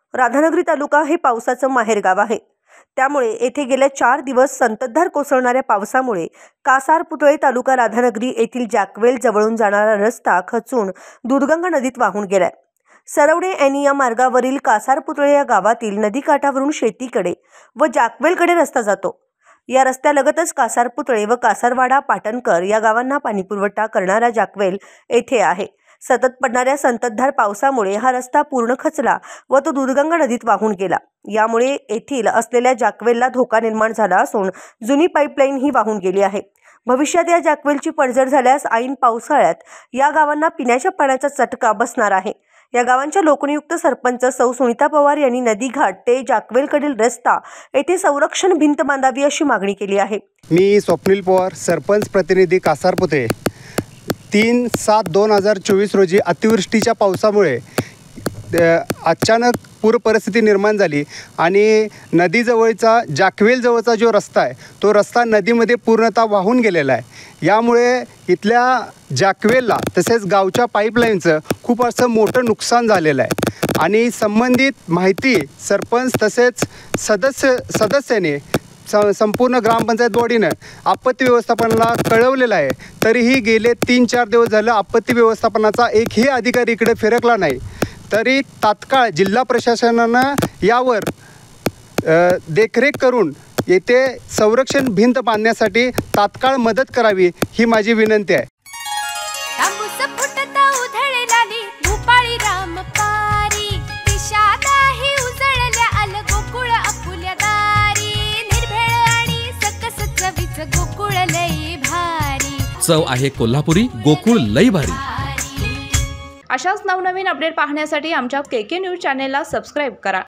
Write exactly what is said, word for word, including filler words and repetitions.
राधानगरी तालुका हे पावसाचं माहेरगाव आहे। त्यामुळे येथे गेल्या चार दिवस संततधार कोसळणाऱ्या पावसामुळे कासारपुतळे तालुका राधानगरी येथील जॅकवेल जवळून जाणारा रस्ता खचून दूधगंगा नदीत वाहून गेलाय। सरवडे एनी या मार्गावरील कासारपुतळे या गावातील नदीकाठावरून शेतीकडे व जॅकवेलकडे रस्ता जातो। या रस्त्यालगतच कासारपुतळे व कासारवाडा पाटणकर या गावांना पाणीपुरवठा करणारा जॅकवेल येथे आहे। सतत पडणाऱ्या संततधार पावसामुळे हा रस्ता पूर्ण खचला व तो दूधगंगा नदीत वाहून गेला। यामुळे येथील असलेल्या जॅकवेलला धोका निर्माण झाला असून जुनी पाईपलाईन ही वाहून गेली आहे। भविष्यात या जॅकवेलची पडझड झाल्यास ऐन पावसाळ्यात या गावांना पिण्याच्या पाण्याचा चटका बसणार आहे। या गावांच्या लोकनियुक्त सरपंच सौ सुनीता पवार यांनी नदीघाट ते जॅकवेलकडील रस्ता येथे संरक्षण भिंत बांधावी अशी मागणी केली आहे। मी स्वप्नील पवार, सरपंच प्रतिनिधी कासारपुतळे। तीन सात दोन हजार चोवीस रोजी अतिवृष्टीच्या पावसामुळे अचानक पूर परिस्थिती निर्माण झाली आणि नदीजवळचा जॅकवेल जवळचा जो रस्ता आहे तो रस्ता नदीमध्ये पूर्णतः वाहून गेलेला आहे। यामुळे इथल्या जॅकवेलला तसेच गावच्या पाईपलाईनचं खूप असं मोठं नुकसान झालेलं आहे आणि संबंधित माहिती सरपंच तसेच सदस्य सदस्याने संपूर्ण ग्रामपंचायत बॉडीनं आपत्ती व्यवस्थापनाला कळवलेलं आहे। तरीही गेले तीन चार दिवस झालं आपत्ती व्यवस्थापनाचा एकही अधिकारी इकडे फिरकला नाही। तरी तात्काळ जिल्हा प्रशासनानं यावर देखरेख करून येथे संरक्षण भिंत बांधण्यासाठी तात्काळ मदत करावी ही माझी विनंती आहे। चव आहे कोल्हापुरी, गोकुळ लई भारी। अशाच नवनवीन अपडेट पाहण्यासाठी आमच्या के के न्यूज चॅनेलला सबस्क्राईब करा।